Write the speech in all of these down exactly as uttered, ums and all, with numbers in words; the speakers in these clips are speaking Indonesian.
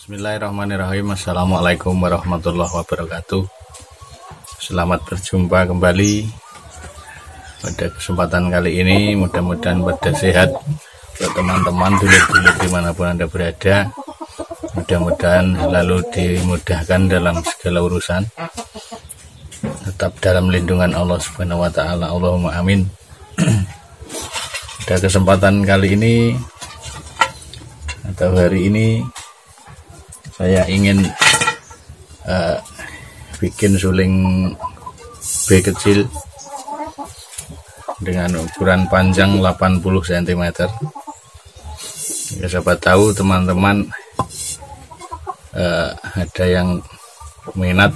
Bismillahirrahmanirrahim. Assalamualaikum warahmatullahi wabarakatuh. Selamat berjumpa kembali pada kesempatan kali ini. Mudah-mudahan pada sehat buat teman-teman dulur-dulur dimanapun Anda berada. Mudah-mudahan selalu dimudahkan dalam segala urusan, tetap dalam lindungan Allah Subhanahu wa Ta'ala. Allahumma amin. Pada kesempatan kali ini atau hari ini saya ingin uh, bikin suling B kecil dengan ukuran panjang delapan puluh sentimeter. Ya, siapa tahu teman-teman uh, ada yang minat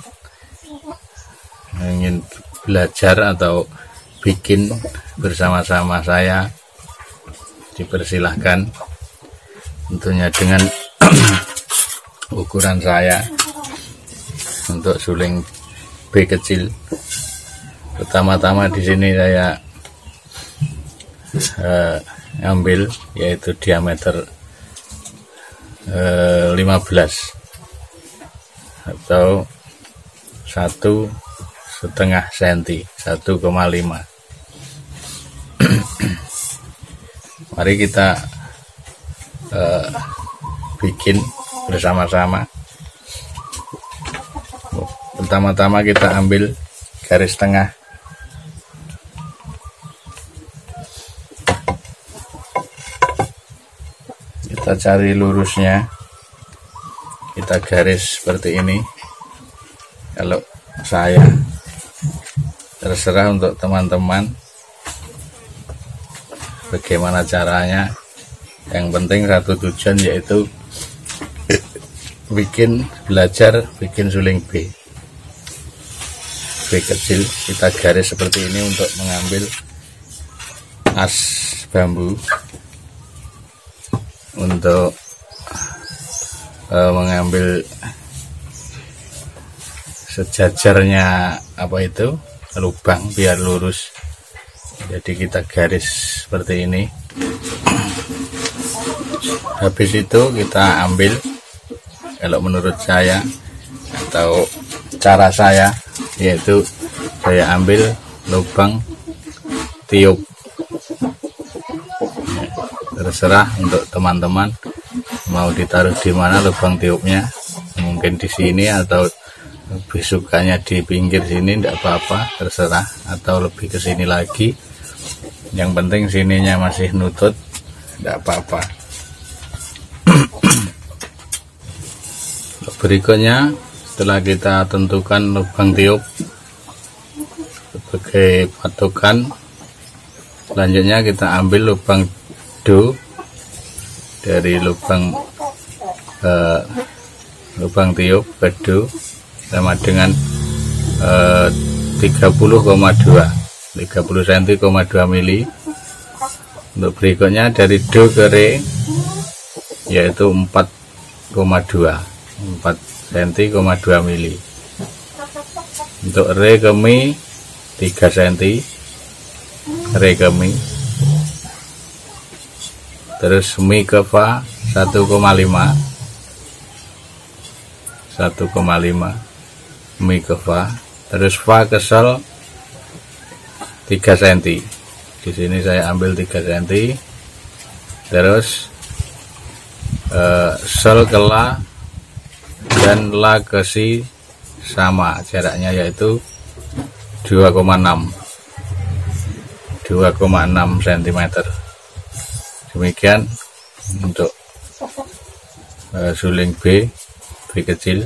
ingin belajar atau bikin bersama-sama saya, dipersilahkan. Tentunya dengan ukuran saya untuk suling B kecil. Pertama-tama di sini saya eh, ambil yaitu diameter eh, lima belas atau satu setengah senti, satu koma lima. Mari kita eh, bikin bersama-sama. Pertama-tama kita ambil garis tengah. Kita cari lurusnya. Kita garis seperti ini. Kalau saya, terserah untuk teman-teman bagaimana caranya. Yang penting satu tujuan, yaitu bikin belajar bikin suling B B kecil. Kita garis seperti ini untuk mengambil as bambu, untuk uh, mengambil sejajarnya apa itu lubang biar lurus. Jadi kita garis seperti ini. Habis itu kita ambil, kalau menurut saya atau cara saya, yaitu saya ambil lubang tiup. Terserah untuk teman-teman mau ditaruh di mana lubang tiupnya, mungkin di sini atau lebih sukanya di pinggir sini, tidak apa-apa, terserah, atau lebih ke sini lagi. Yang penting sininya masih nutut, tidak apa-apa. Berikutnya, setelah kita tentukan lubang tiup sebagai patokan, selanjutnya kita ambil lubang do dari lubang eh, lubang tiup ke do sama dengan eh, tiga puluh koma dua tiga puluh sentimeter koma dua mili. Untuk berikutnya dari do ke re yaitu empat koma dua empat sentimeter koma dua mili. Untuk re ke mi tiga sentimeter, re ke mi. Terus mi ke fa satu koma lima satu koma lima, mi ke fa. Terus fa ke sol tiga sentimeter. Di sini saya ambil tiga sentimeter. Terus eh, sol ke la dan la ke si sama jaraknya, yaitu dua koma enam sentimeter. Demikian untuk uh, suling B B kecil.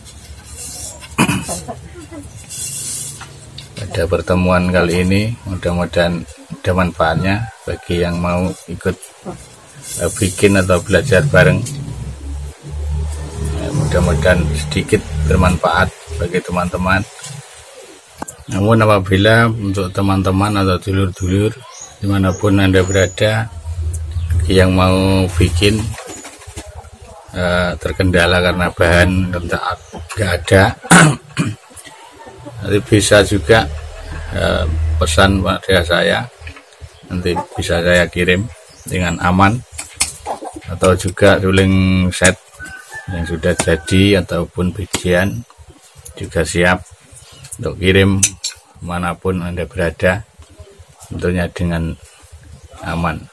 Pada pertemuan kali ini mudah-mudahan ada manfaatnya bagi yang mau ikut uh, bikin atau belajar bareng. Mudah-mudahan sedikit bermanfaat bagi teman-teman. Namun apabila untuk teman-teman atau dulur-dulur dimanapun Anda berada yang mau bikin uh, terkendala karena bahan nggak ada, nanti bisa juga uh, pesan pada saya, nanti bisa saya kirim dengan aman, atau juga suling set yang sudah jadi ataupun bijian juga siap untuk kirim manapun Anda berada, tentunya dengan aman.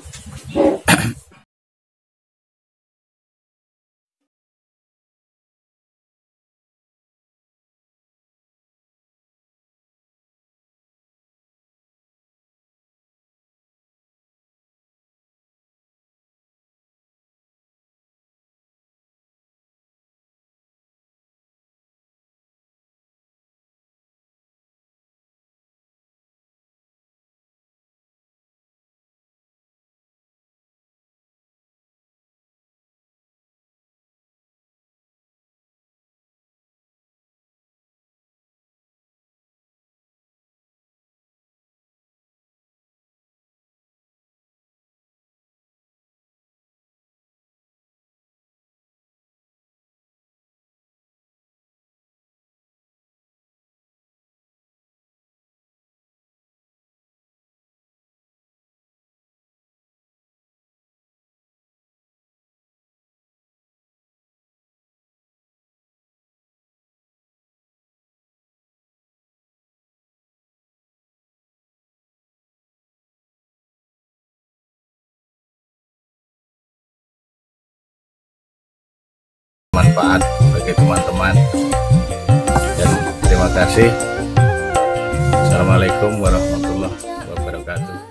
Manfaat bagi teman-teman, dan terima kasih. Assalamualaikum warahmatullahi wabarakatuh.